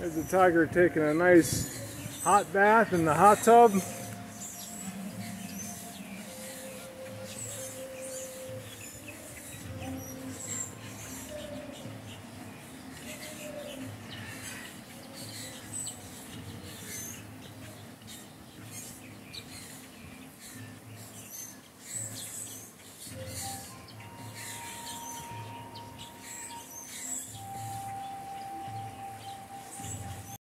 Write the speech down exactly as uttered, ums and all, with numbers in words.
There's the tiger taking a nice hot bath in the hot tub.